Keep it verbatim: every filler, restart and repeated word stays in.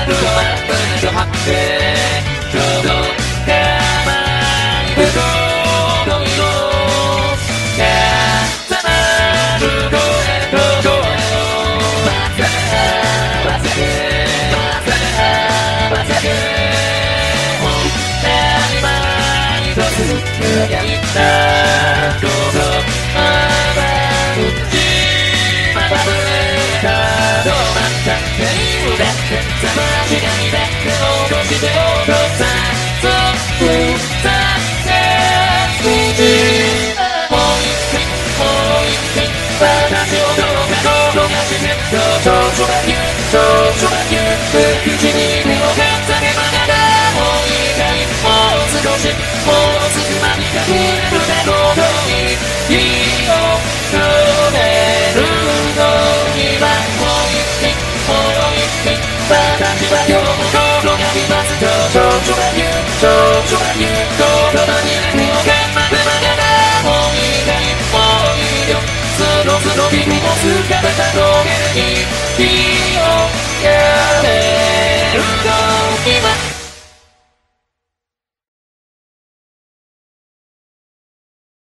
るとまっとなとはってちょうどかまいぶどどいのかたまるどえどどえをまた合わせてまた合わせてもう何枚とするやいったことあばうちまばぶれたどうまったっていいだってさましがいだって落として落とさそう歌ってみじもう一回もう一回私をどうかどうかしてどうぞそばゆどうぞそばゆ口に手をかざけまながらもう一回もう少しもうすぐまにかけるだろうとに火を止めるのにはもう一回もう一回私は今日も心がいますどうぞそばゆどうぞそばゆ言葉に手をかまずまながらもう一回もういいよスロスロ君も姿たどけるに火を